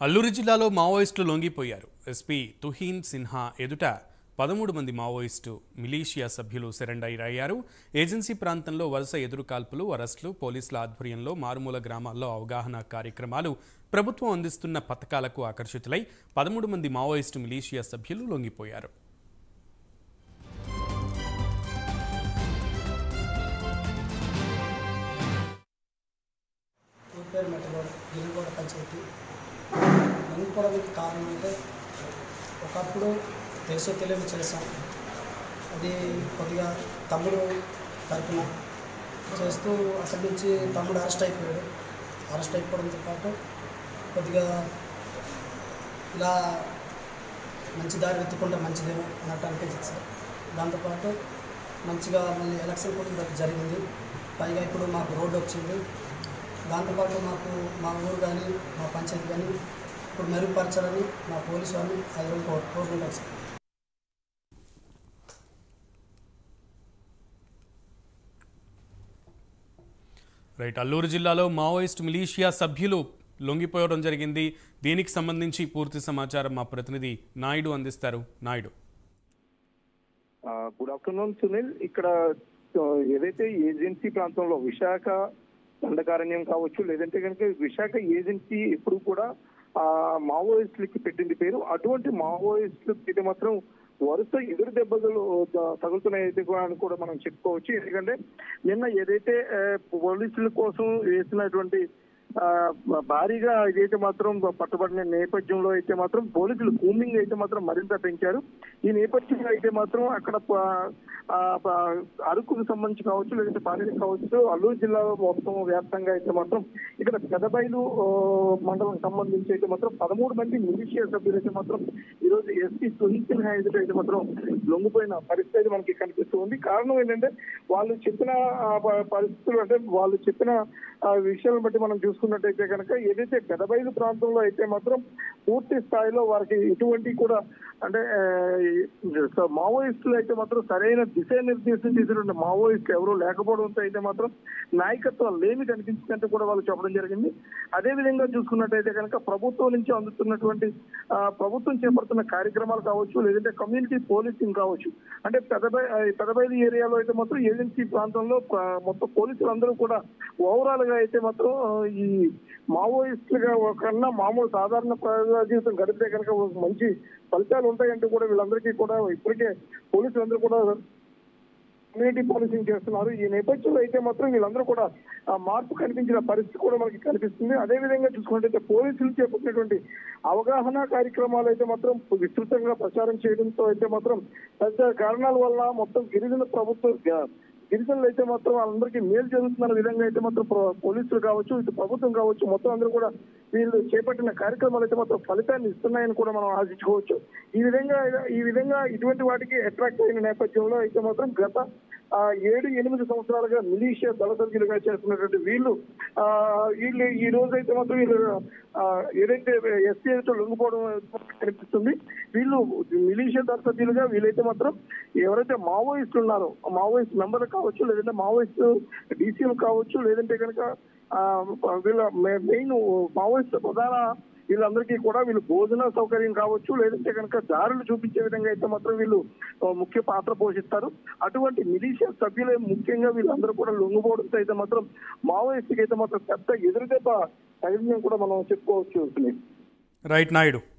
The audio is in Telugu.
అల్లూరు జిల్లాలో మావోయిస్టులు లొంగిపోయారు. ఎస్పీ తుహీన్ సిన్హా ఎదుట 13 మంది మావోయిస్టు మిలీషియా సభ్యులు సరెండర్ అయ్యారు. ఏజెన్సీ ప్రాంతంలో వరుస ఎదురుకాల్పులు, అరెస్టులు, పోలీసుల ఆధ్వర్యంలో మారుమూల గ్రామాల్లో అవగాహన కార్యక్రమాలు, ప్రభుత్వం అందిస్తున్న పథకాలకు ఆకర్షితులై 13 మంది మావోయిస్టు మిలీషియా సభ్యులు లొంగిపోయారు. లొంగిపోవడానికి కారణం అంటే ఒకప్పుడు తెలుసో తెలియని చేసాం. అది కొద్దిగా తమ్ముడు తరపున చేస్తూ అక్కడి నుంచి తమ్ముడు అరెస్ట్ అయిపోయాడు. అరెస్ట్ అయిపోవడంతో పాటు కొద్దిగా ఇలా మంచి దారి వెతుక్కుంటే మంచిదేమో అన్నట్టు అనిపించింది సార్. దాంతోపాటు మంచిగా మళ్ళీ ఎలక్షన్ కూడా జరిగింది. పైగా ఇప్పుడు మాకు రోడ్డు వచ్చింది. దాంతోపాటు మాకు మా ఊరు కానీ మా పంచాయతీ కానీ ఇప్పుడు మెరుగుపరచాలని మా పోలీసు వాళ్ళు అది కోరుకుంటారు సార్. రైట్, అల్లూరు జిల్లాలో మావోయిస్ట్ మిలీషియా సభ్యులు లొంగిపోవడం జరిగింది. దీనికి సంబంధించి పూర్తి సమాచారం మా ప్రతినిధి నాయుడు అందిస్తారు. Naidu, good afternoon Sunil. ఇక్కడ ఏదైతే ఏజెన్సీ ప్రాంతంలో విశాఖ దండకారణ్యం కావచ్చు, లేదంటే కనుక విశాఖ ఏజెన్సీ ఎప్పుడు కూడా మావోయిస్టులకి పెట్టింది పేరు. అటువంటి మావోయిస్టులకి అయితే మాత్రం వరుస ఎదురు దెబ్బలు తగులుతున్నాయి కూడా మనం చెప్పుకోవచ్చు. ఎందుకంటే నిన్న ఏదైతే పోలీసుల కోసం వేసినటువంటి భారీగా ఇదైతే మాత్రం పట్టుబడిన నేపథ్యంలో అయితే మాత్రం పోలీసులు కూమింగ్ అయితే మాత్రం మరింత పెంచారు. ఈ నేపథ్యంలో అయితే మాత్రం అక్కడ అరకుకు సంబంధించి కావచ్చు, లేదంటే పాలేరు కావచ్చు, అల్లూరు జిల్లా మొత్తం వ్యాప్తంగా అయితే మాత్రం ఇక్కడ పెదబైలు మండలం సంబంధించి అయితే మాత్రం 13 మంది మిలిషియా సభ్యులు అయితే మాత్రం ఈరోజు ఎస్పీ తుహీన్ సిన్హా ఎదుట అయితే మాత్రం లొంగిపోయిన పరిస్థితి మనకి కనిపిస్తుంది. కారణం ఏంటంటే వాళ్ళు చెప్పిన పరిస్థితులు, అంటే వాళ్ళు చెప్పిన విషయాలను బట్టి మనం చూసుకున్నట్టయితే కనుక ఏదైతే పెదబైలు ప్రాంతంలో అయితే మాత్రం పూర్తి స్థాయిలో వారికి ఎటువంటి కూడా అంటే మావోయిస్టులు అయితే మాత్రం సరైన దిశానిర్దేశం చేసినటువంటి మావోయిస్టులు ఎవరూ లేకపోవడంతో అయితే మాత్రం నాయకత్వం లేమి కనిపించిందంటే కూడా వాళ్ళు చెప్పడం జరిగింది. అదేవిధంగా చూసుకున్నట్టయితే కనుక ప్రభుత్వం నుంచి అందుతున్నటువంటి ప్రభుత్వం చేపడుతున్న కార్యక్రమాలు కావచ్చు, లేదంటే కమ్యూనిటీ పోలీసింగ్ కావచ్చు, అంటే పెదబైలు ఏరియాలో అయితే మాత్రం ఏజెన్సీ ప్రాంతంలో మొత్తం పోలీసులందరూ కూడా ఓవరాల్ గా అయితే మాత్రం ఈ మావోయిస్టులుగా కన్నా మామూలు సాధారణ ప్రజా జీవితం గడిపితే కనుక మంచి ఫలితాలు ఉంటాయంటూ కూడా వీళ్ళందరికీ కూడా ఇప్పటికే పోలీసులందరూ కూడా కమ్యూనిటీ పోలీసింగ్ చేస్తున్నారు. ఈ నేపథ్యంలో అయితే మాత్రం వీళ్ళందరూ కూడా మార్పు కనిపించిన పరిస్థితి కూడా మనకి కనిపిస్తుంది. అదేవిధంగా చూసుకున్నట్టయితే పోలీసులు చేపట్టినటువంటి అవగాహన కార్యక్రమాలు అయితే మాత్రం విస్తృతంగా ప్రచారం చేయడంతో అయితే మాత్రం పెద్ద కారణాల వల్ల మొత్తం గిరిజనులు అయితే మాత్రం వాళ్ళందరికీ మేలు జరుగుతున్న విధంగా అయితే మాత్రం పోలీసులు కావచ్చు, ఇటు ప్రభుత్వం కావచ్చు, మొత్తం అందరూ కూడా వీళ్ళు చేపట్టిన కార్యక్రమాలు అయితే మాత్రం ఫలితాన్ని ఇస్తున్నాయని కూడా మనం ఆశించుకోవచ్చు. ఈ విధంగా ఇటువంటి వాటికి అట్రాక్ట్ అయిన నేపథ్యంలో అయితే మాత్రం గత 7-8 సంవత్సరాలుగా మిలీషియా దళ సభ్యులుగా చేస్తున్నటువంటి వీళ్ళు ఈ రోజు అయితే మాత్రం వీళ్ళు ఏదైతే ఎస్సీ అయితే లొంగిపోవడం కనిపిస్తుంది. వీళ్ళు మిలీషియా దళ సభ్యులుగా వీళ్ళైతే మాత్రం ఎవరైతే మావోయిస్టులు ఉన్నారో మావోయిస్ట్ మెంబర్లు కావచ్చు, లేదంటే మావోయిస్ట్ డీసీలు కావచ్చు, లేదంటే కనుక వీళ్ళ మెయిన్ మావోయిస్ట్ ప్రధాన వీళ్ళందరికీ కూడా వీళ్ళు భోజన సౌకర్యం కావచ్చు, లేదంటే కనుక దారులు చూపించే విధంగా అయితే మాత్రం వీళ్ళు ముఖ్య పాత్ర పోషిస్తారు. అటువంటి మిలీషియా సభ్యులే ముఖ్యంగా వీళ్ళందరూ కూడా లొంగిపోవడంతో అయితే మాత్రం మావోయిస్టుకి అయితే మాత్రం పెద్ద ఎదురుదెబ్బ తగిలిందని కూడా మనం చెప్పుకోవచ్చు. రైట్ నాయుడు.